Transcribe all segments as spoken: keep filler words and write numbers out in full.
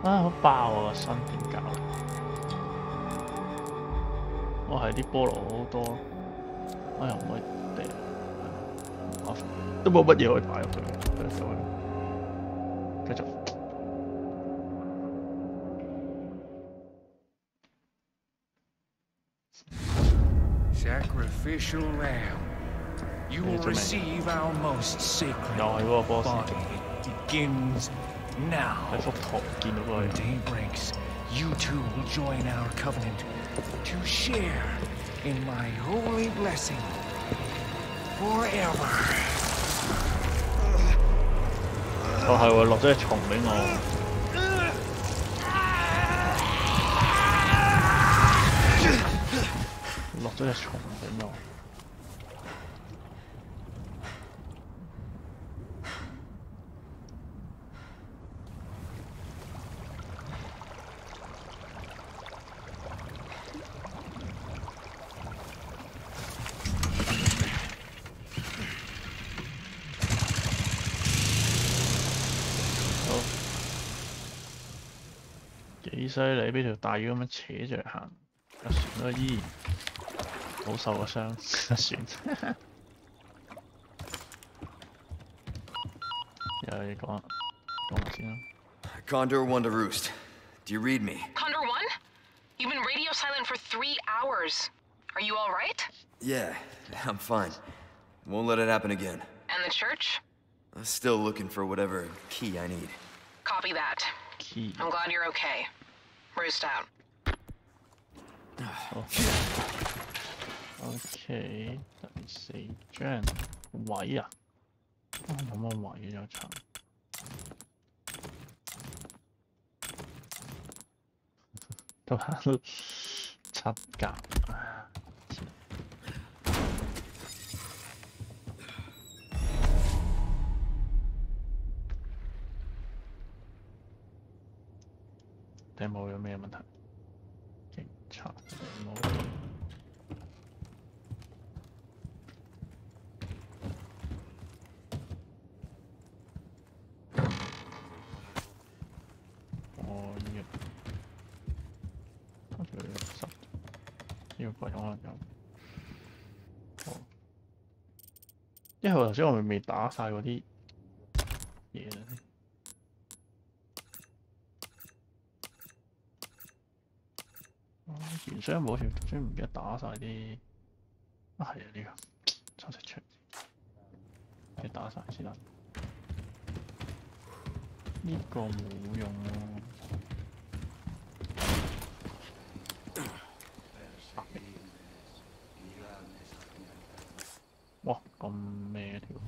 啊，好爆啊！個身點搞？我係啲菠蘿好多，我又唔可以掉，麻煩，都冇乜嘢可以擺入去，繼續。 Sacrificial lamb, you will receive our most sacred body. It begins now. When day breaks, you two will join our covenant to share in my holy blessing forever. 哦係喎，落咗隻蟲俾我。 落咗隻蟲俾我。好，幾犀利！俾條大魚咁樣扯住嚟行，架船都依然。 好受個傷，船。有嘢講，講埋先啦。 Condor one to Roost. Do you read me? Condor one? You've been radio silent for three hours. Are you all right? Yeah, I'm fine. Won't let it happen again. And the church? I'm still looking for whatever key I need. Copy that. Key. I'm glad you're okay. Roost out. Oh. OK， 第四張位啊，冇乜位有層，都係七格。頂帽有咩問題？警察頂帽。 呢個櫃可能有，哦，因為頭先我咪未打晒嗰啲嘢咧。哦，原箱冇條，專唔記得打晒啲，啊係啊呢個，抽隻槍，你打晒先啦。呢個冇用喎。 哇，咁咩條？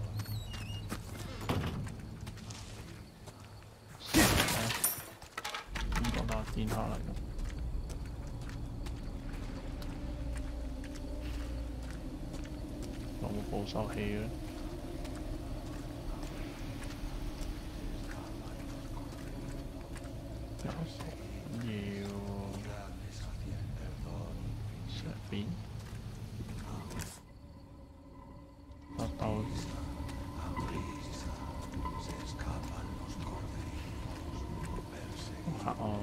呢個打電下嚟㗎，有冇捕獸器嘅？要上邊。 到哦，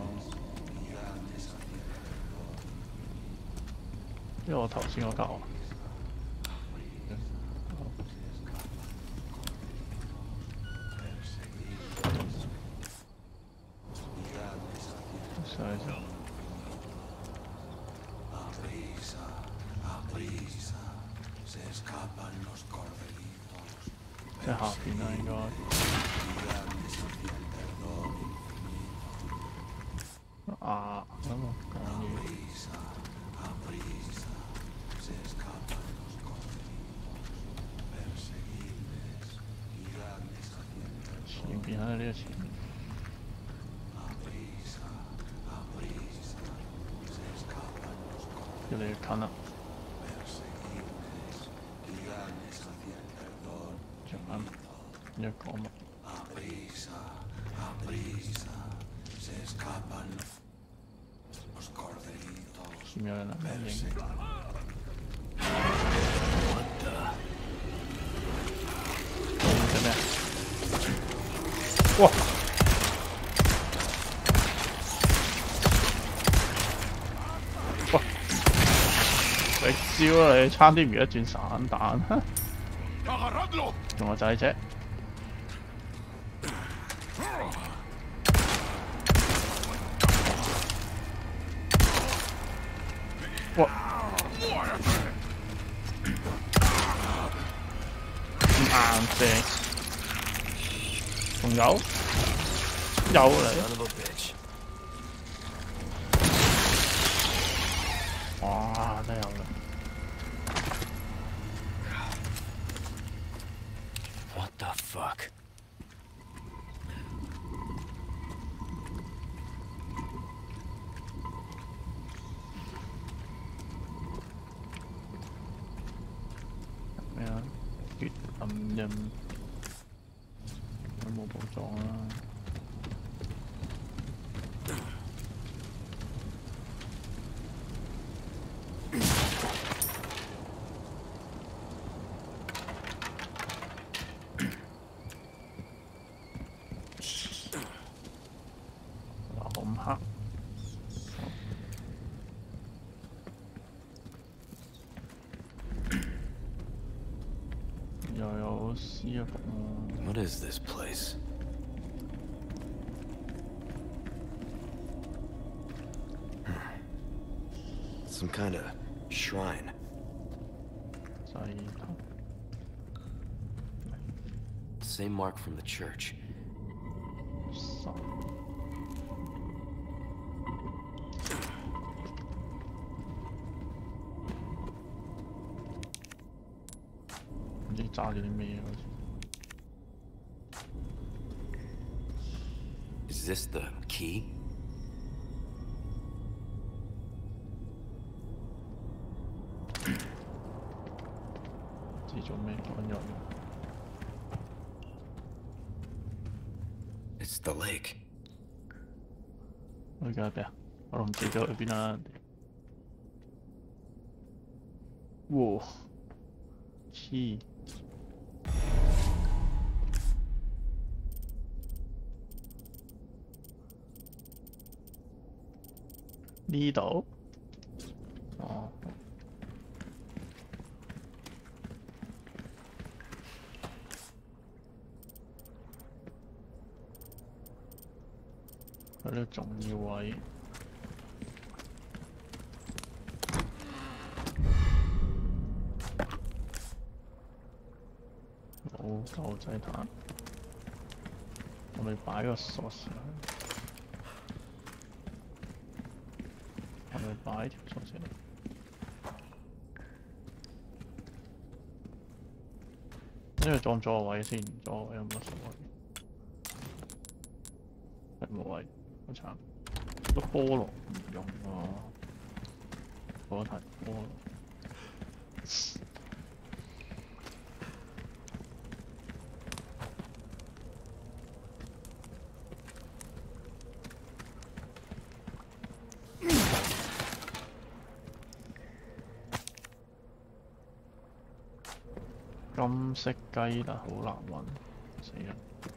因為我頭先嗰嚿。即係下邊啦，應該。啊，咁我講嘢。前邊喺呢個前面。越嚟越近啦。 一個嘛，前面有人啊，咩影？做咩？哇！ 食招啊你，差啲唔一轉散彈，仲有仔啫。哇！硬正，仲有有嚟。哇！真係有啦。 What the fuck？ 咩啊？血暗印有冇寶藏啊？嗱，咁黑。又有屍服喎。 What is this place? Some kind of shrine. 細頭。 Same mark from the church. 十。唔知揸住啲咩好似。 Is this the key? 唔知做咩揾藥。 It's the lake. 我而家邊啊？我都唔知咗去邊啦。哇！黐。 呢度？哦。喺呢個重要位。冇舊仔彈，我咪擺個鎖匙落去。 係咪擺條鎖匙？呢個裝咗個位先，唔裝個位有乜所謂？係冇位，好慘。個菠蘿唔用喎，嗰台菠蘿。金色雞但好難揾，死人！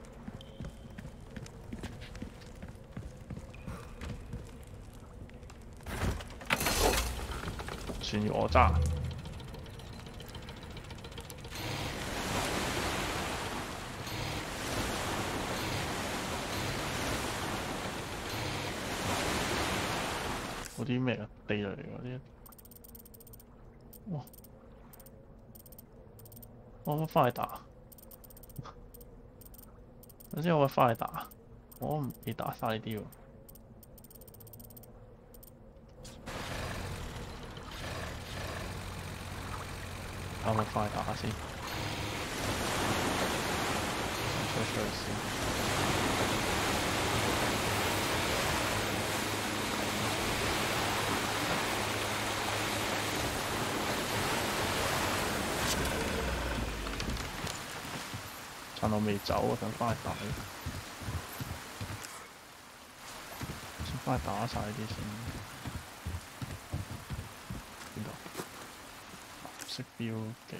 算要我揸。嗰啲咩啊？地雷嚟嗰啲。哇！ 我可翻去打，首先我翻去打，我唔未打晒呢啲喎。我咪翻去打下先，出出去先。 趁我未走，我想翻去打，先翻去打晒啲先。邊度？藍色標記。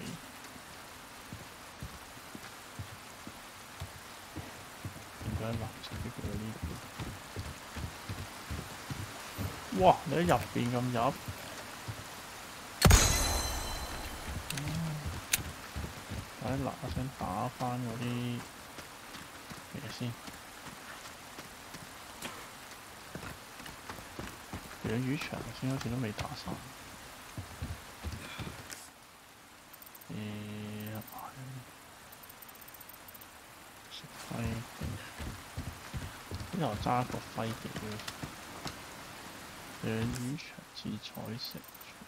點解藍色標記喺呢邊？哇！你喺入邊咁入？ 使嗱嗱聲打翻嗰啲嘢先。養魚場先好似都未打晒。誒，食揮劍，呢度揸個揮劍嘅。養魚場自採石場，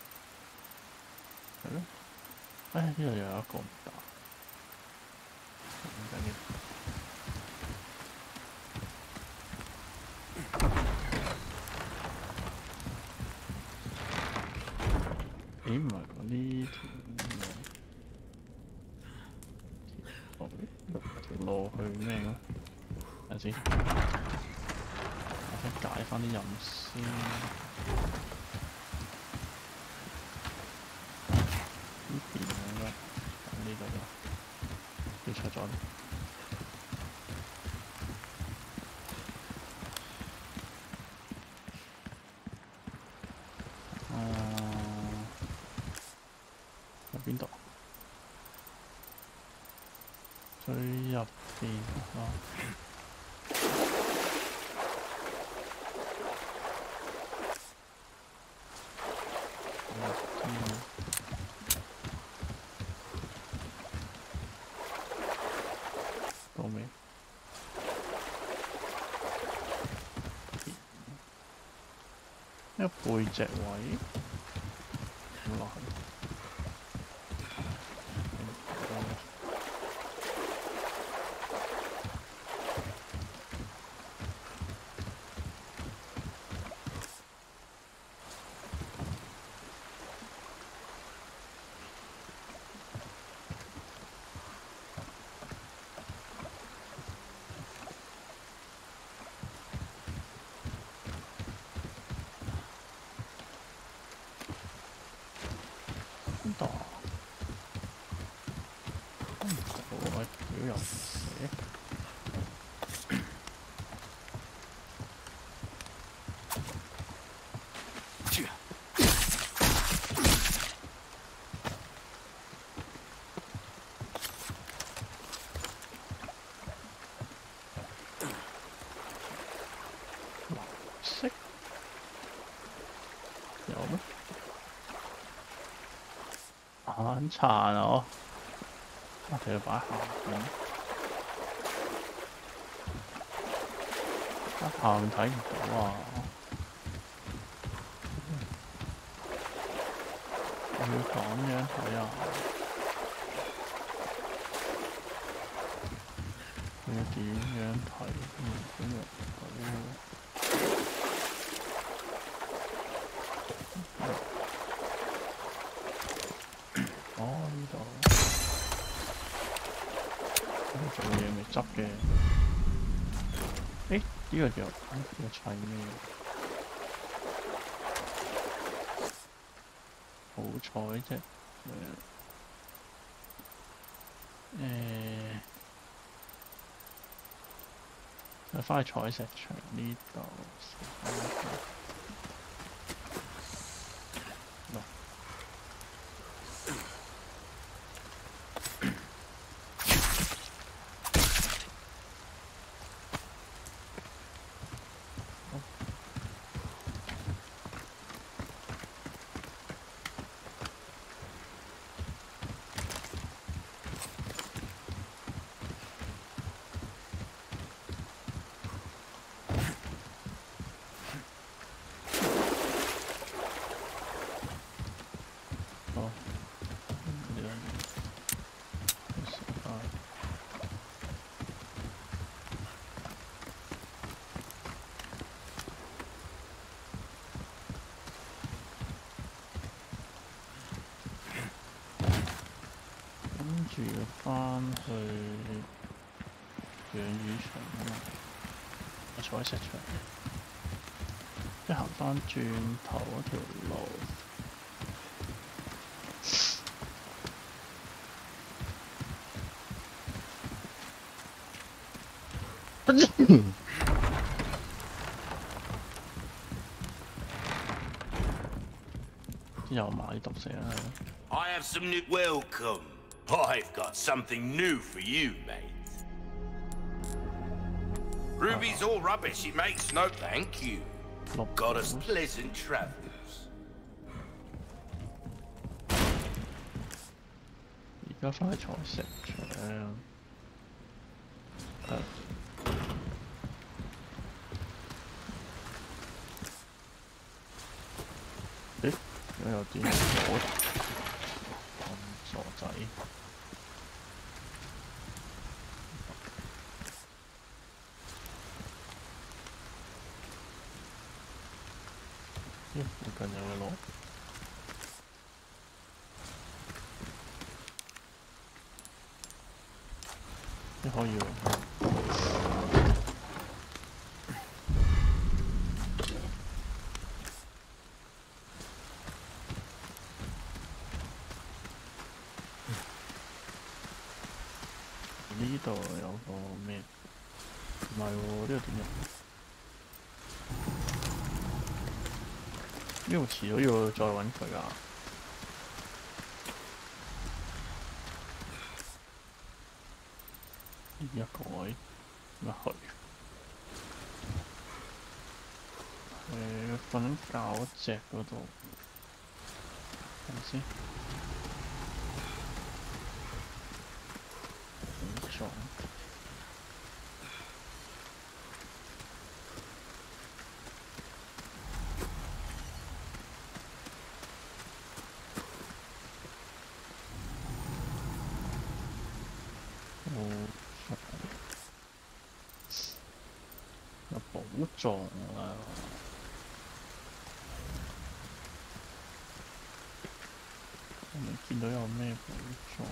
係咯。唉，呢度又有一個唔打，唔緊要。咦，唔係喎，呢條路，條路去咩咧？等陣先，我先解翻啲任先。呢邊應該喺呢度啦，要出咗。邊度？最入邊啊！到未？一個背脊位，咁落去。邊度？唔到啊！屌又寫。藍色有咩？眼殘啊！我我哋要擺下面，下面睇唔到啊！我要咁樣睇啊！我要點樣睇？嗯，咁樣睇。哦，呢度，呢度做嘢未執嘅。誒，呢個叫呢個砌咩？好彩啫，誒，誒，翻去採石場呢度。跟住翻去養魚場啊嘛，我採石場，即係行翻轉頭嗰條路。又買毒蛇啦。 I have some new welcome. I've got something new for you, mate. Ruby's all rubbish, it makes no thank you. Got us pleasant travels. 而家翻去坐城牆。係。咦？點解有啲火？咁傻仔！咦？附近有個路？你可以喎。呢度有個咩？唔係喎，呢度點入？呢度遲早要再揾佢㗎。呢一個位乜去？誒，瞓覺嗰隻嗰度，睇下先。唔錯。有寶藏啊！我未見到有咩寶藏。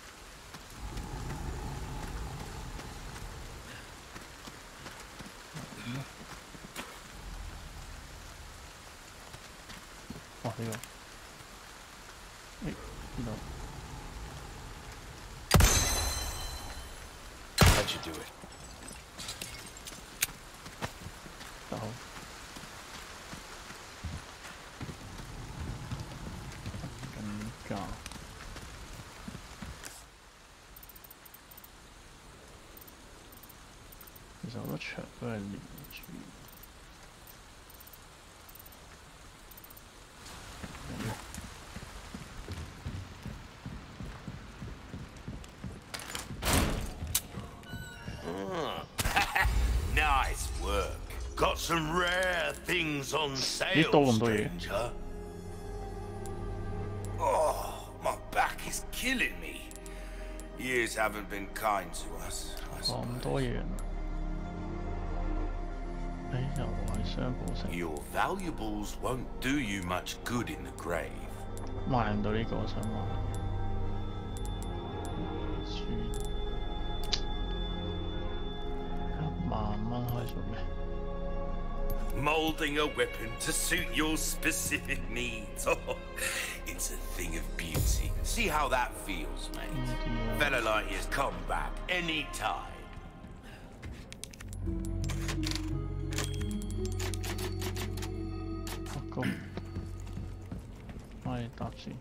哇！呢個，誒呢度。 How'd you do it? 就瞓緊覺。其實好多牆都係連住。 Nice work. Got some rare things on sale, stranger. Oh, my back is killing me. Years haven't been kind to us, I suppose. 咁多嘢。誒，又係雙寶石。 Your valuables won't do you much good in the grave. 賣唔到呢個，我想賣。一萬蚊可以做咩？ Molding a weapon to suit your specific needs. Oh, it's a thing of beauty. See how that feels, mate. Fella like you's come back any time. 發工，我哋搭先。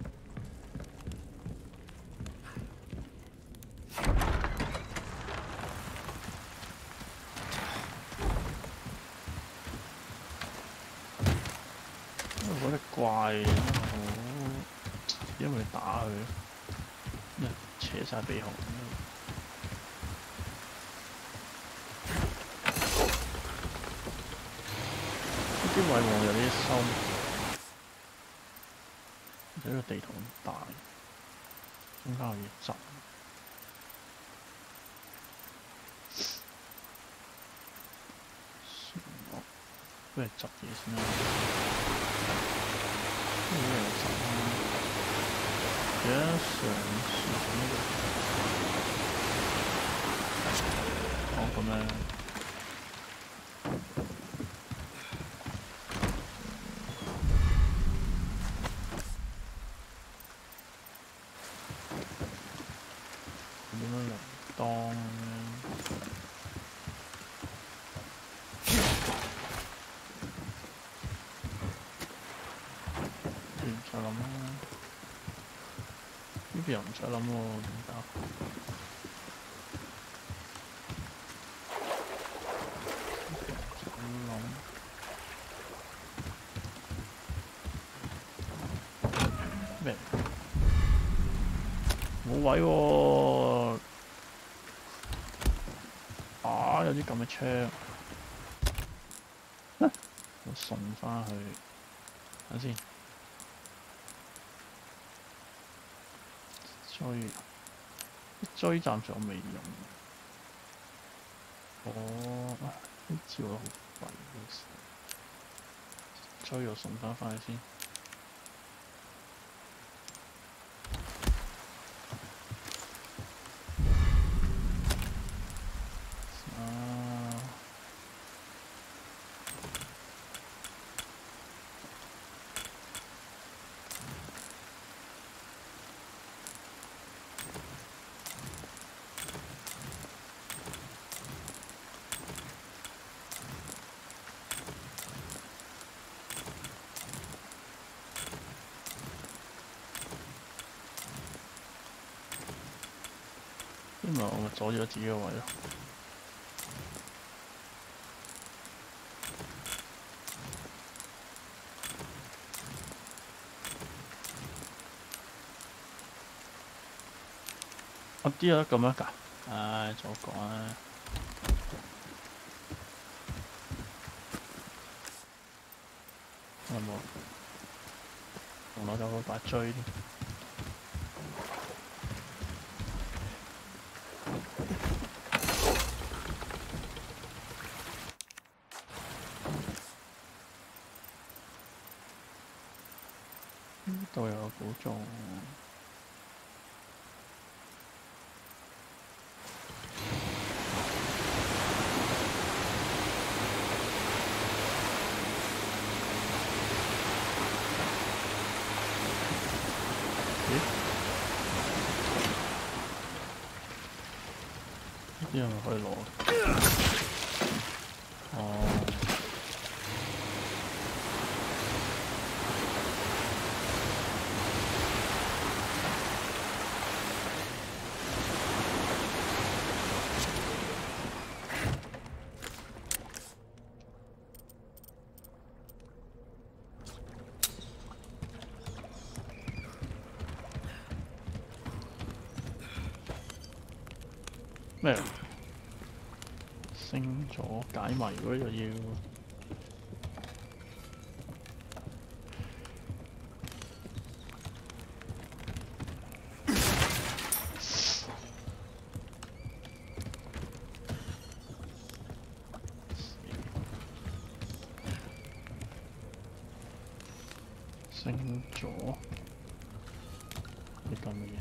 嗰隻怪，因為打佢，扯晒鼻孔。呢啲位望有啲深，而且個地圖咁大，中間有嘢執。不如執嘢先啦。 这个怎么？也是是那个，好，我们点樣嚟當咧？再諗啦。呢邊又唔使諗喎，點搞？咩？冇位喎！啊，有啲咁嘅槍，我送翻去，等先。追，追暫時我未用。哦，呢招好貴，追我送翻翻去先。因為我咪阻住咗自己個位咯。我啲有得咁樣㗎？唉，再講啊！有冇？仲攞咗個把錐添。呢度有寶藏。呢啲係咪可以攞？哦。咩？升咗解謎嗰就要升咗呢咁嘅嘢。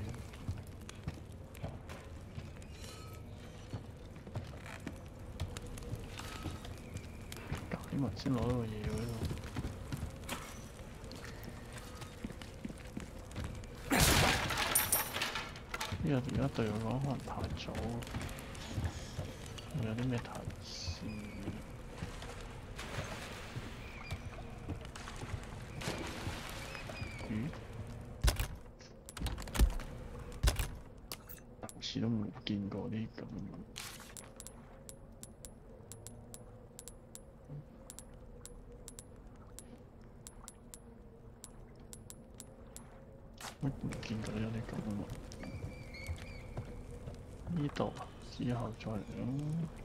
點先攞到個嘢喎呢度？呢個而家對我講可能太早，仲有啲咩提示？咦？好似都冇見過啲咁。我見到有啲咁喎，呢度之後再嚟。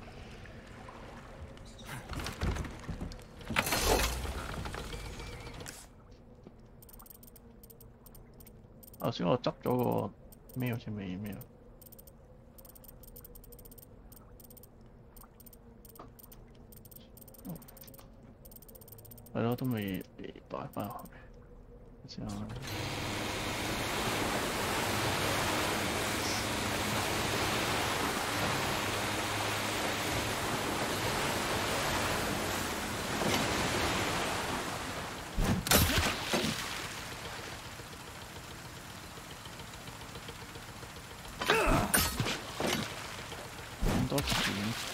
頭先我執咗個咩好似未咩啊？係咯，都未擺翻入去。先啊！咁多錢，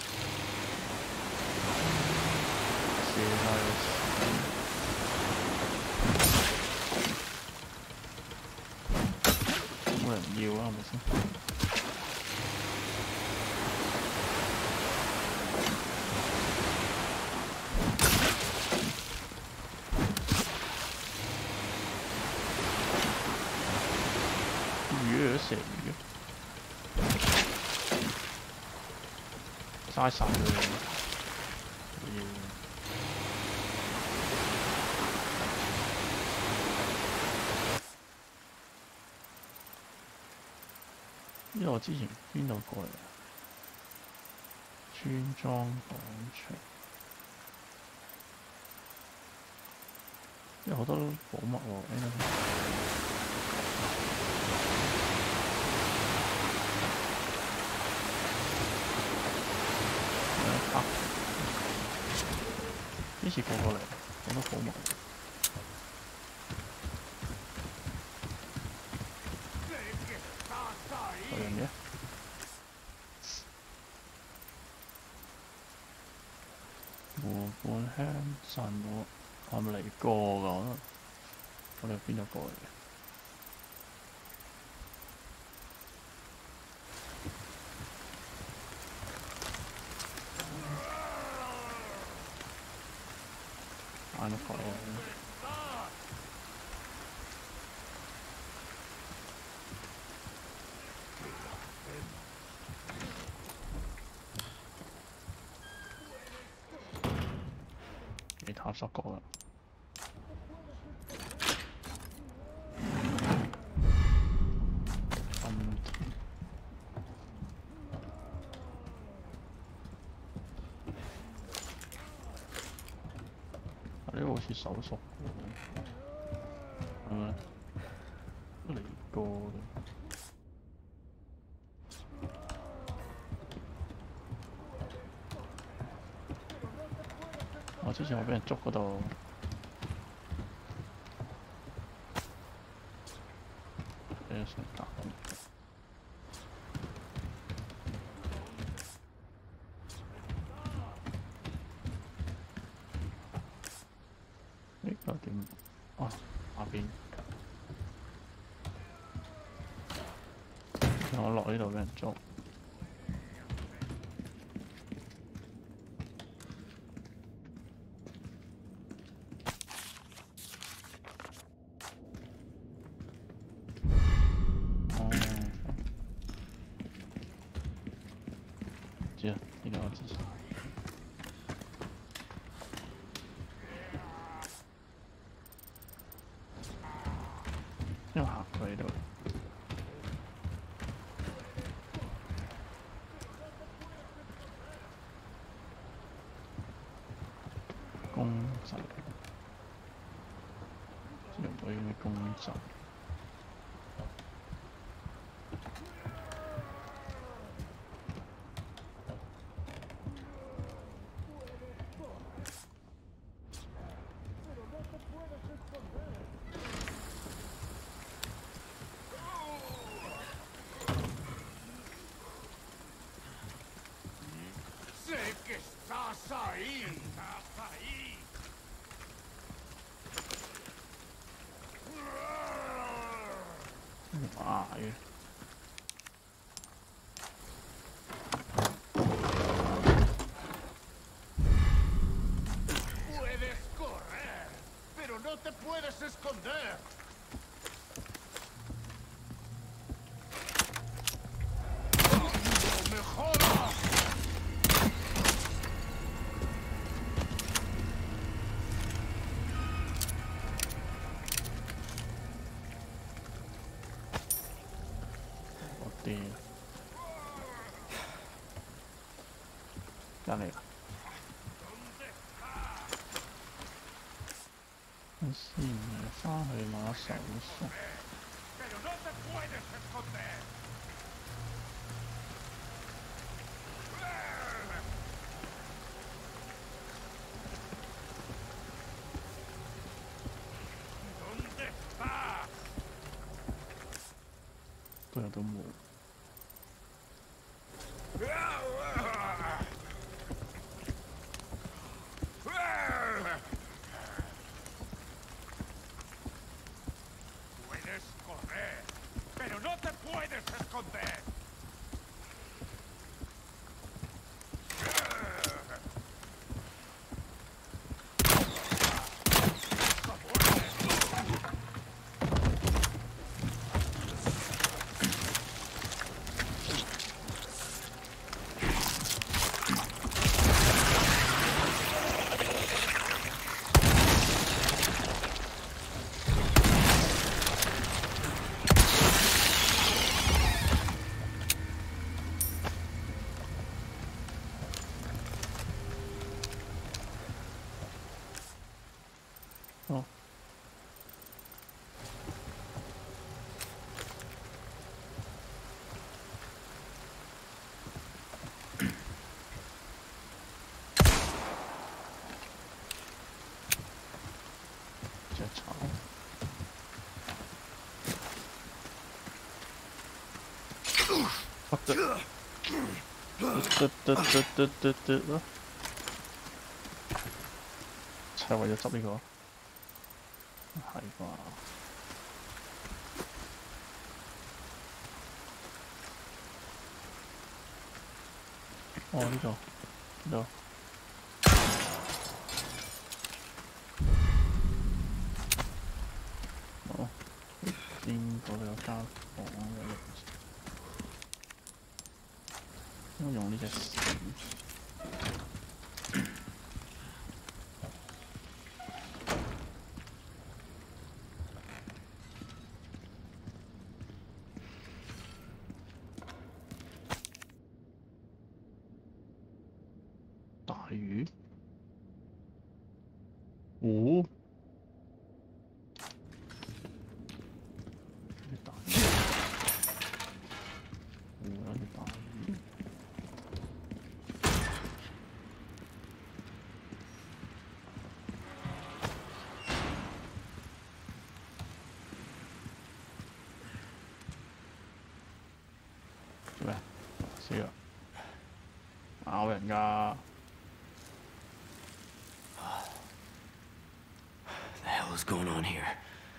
射下個錢。冇人要要啊，係咪先？魚蛇魚，嘥晒佢。呢度我之前邊度過嚟啊？村莊廣場，有好多寶物喎。啊！呢次過過嚟，好多寶物。嗰樣嘢。湖畔鄉鎮喎，係咪嚟過㗎？我哋邊度過嚟嘅？眼都覺未探索過啦。呢個好似手熟嘅，係咪？嚟過嘅。我之前我俾人捉嗰度，俾人想打。呢個點？啊，下邊。我落呢度俾人捉。知啦，呢個我知。因為行過呢度。公仔，知唔知有咩公仔？哇嘅。 Puedes correr, pero no te puedes esconder. ¡No me jodas! Dale. Sí, me翻去攞手信。 Pero no te puedes esconder. ¿Dónde estás? 都有都冇。 Puedes correr, pero no te puedes 哦。这长。Fuck it. 得得得得得得得。係為咗執呢個，係啩？哦，呢度，呢度。哦，邊個有間房嘅？應該用呢隻線。大魚？哦，大魚，哦，有隻大魚。做咩？死啦！咬人㗎！ The hell is going on here?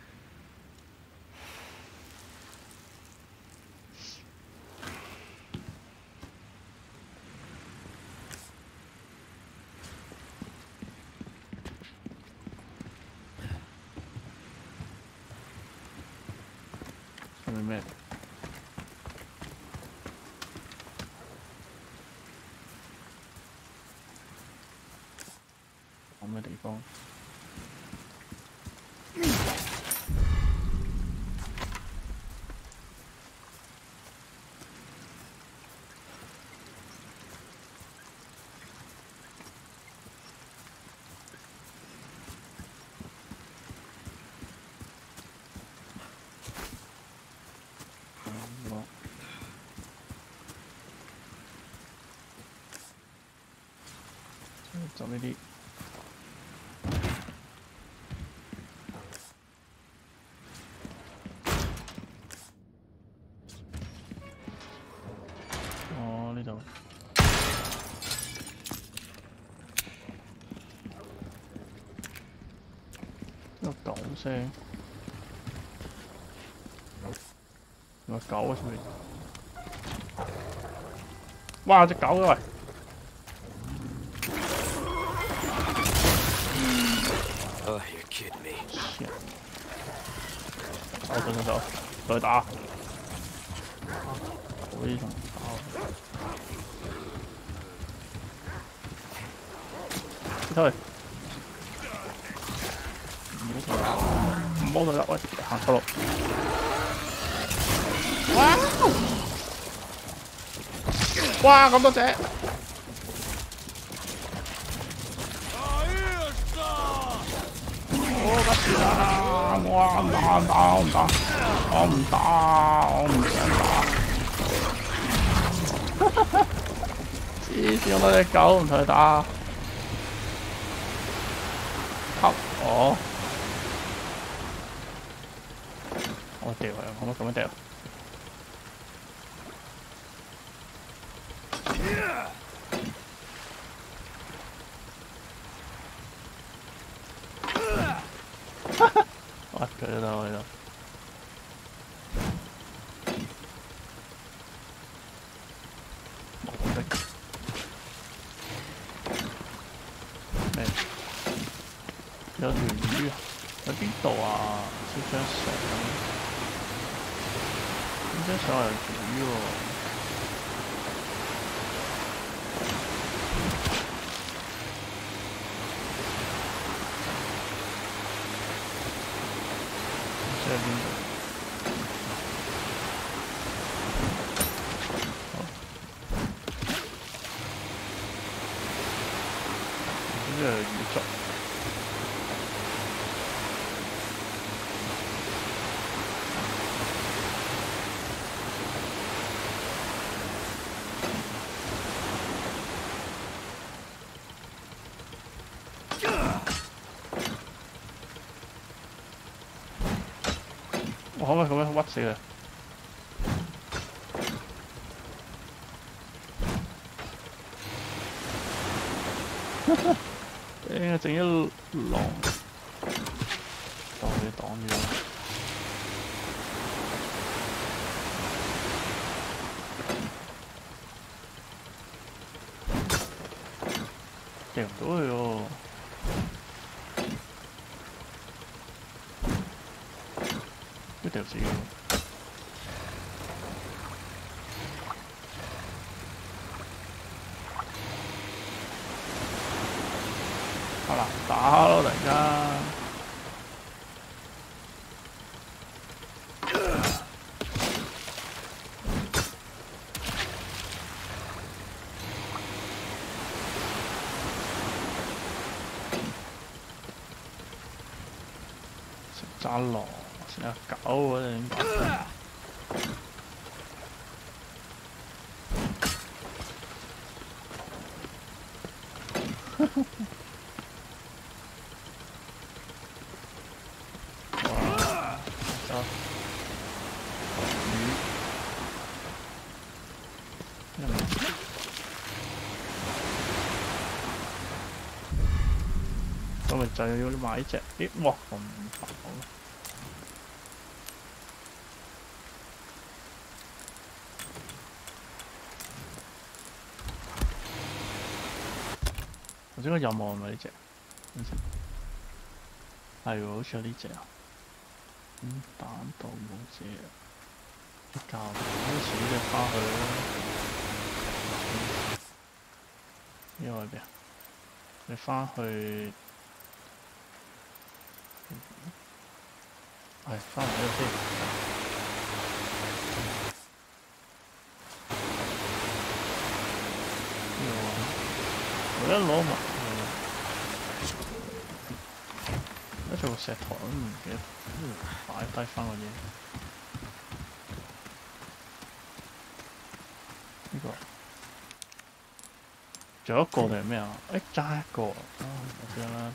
Wait a minute. Có mấy địa phương. Chọn đi đi. Ồ, đi đâu? Nó cẩu xe. Nó cẩu ở trên. Wow, cái cẩu rồi. Oh, you're kidding me. Shit. Đau từng đau. Rồi ta. Ôi thằng đau. Thế thôi. Bố thôi đau ơi. Hàng solo. Wow. Wow,咁多隻。 我唔打，我唔打，唔打，我唔打，我唔打，我唔想打。黐線，我攞隻狗唔同佢打。吸我！我掉佢，可唔可以咁樣掉？屈佢啦，我哋度。冇的。咩？有條魚啊？喺邊度啊？照張相。呢張相係條魚喎。 在邊度？呢個魚足。 我可唔可以咁樣屈死佢？誒，整一狼，當佢擋住。掉唔到佢喎，都掉死佢。好啦，打咯，突然間。揸狼，成日狗嗰啲點搞？哇！走，魚，咁咪就要買隻啲，哇咁飽。頭先個任務係咪呢隻？係喎，好似有呢隻啊。咁彈到冇隻，一教開始就翻去啦。呢個係邊啊？你翻去，係翻嚟呢度先。呢個我一攞埋。一做個石台都唔記得擺低翻個嘢。呢個仲有一個定係咩啊？誒揸一個啊！我知啦，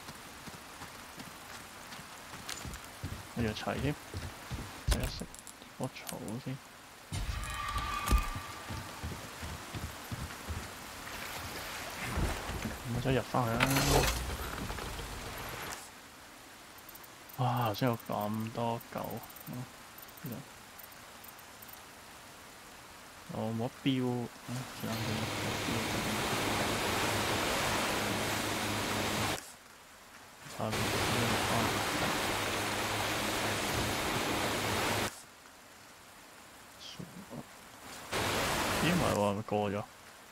我要齊添，食一食棵草先。我再入翻去啦。哇！頭先有咁多狗，嗯，我冇標，嗯，算啦，冇標。啊，咦？唔係喎，咪過咗？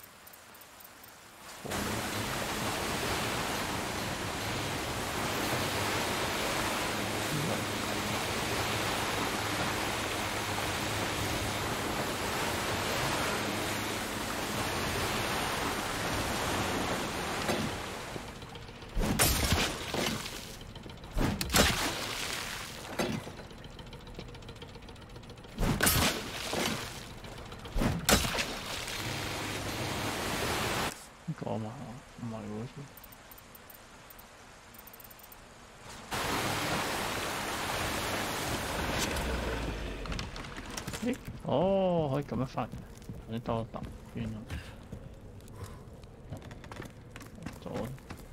講嘛，唔係喎，咦？哦，可以咁樣翻，你多一揼邊啊？左。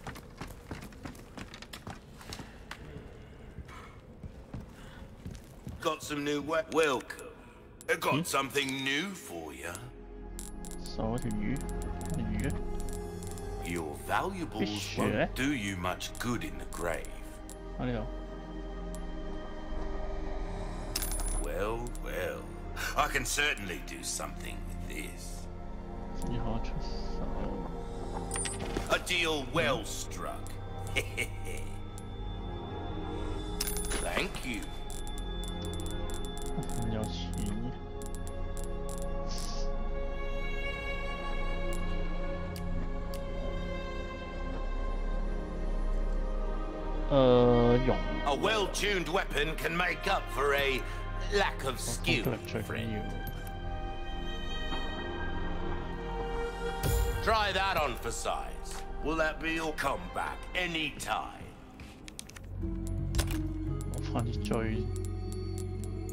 Got some new we- welcome. I got something new for you. 收條魚，條魚。 Your valuables won't do you much good in the grave. 喺呢度。 Well, well, I can certainly do something with this. 只可出手。 A deal well struck. Thank you. 咁有錢嘅。誒，用。 A well-tuned weapon can make up for a lack of skill. Try that on for size. Will that be your comeback anytime? 我翻啲追。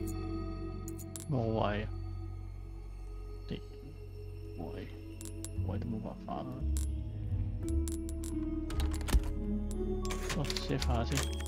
冇位啊！啲位位都冇辦法啦。我 save 下先。